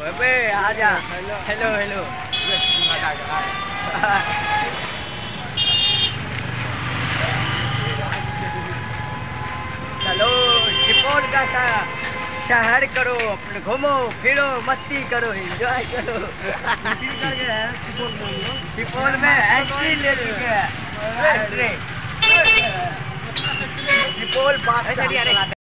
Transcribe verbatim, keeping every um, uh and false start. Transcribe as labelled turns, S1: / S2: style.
S1: अबे आजा। Hello hello. चलो सुपौल का सा शहर करो, अपने घूमो फिरो, मस्ती करो, एंजॉय करो। सुपौल में एंट्री ले चुके हैं। सुपौल बात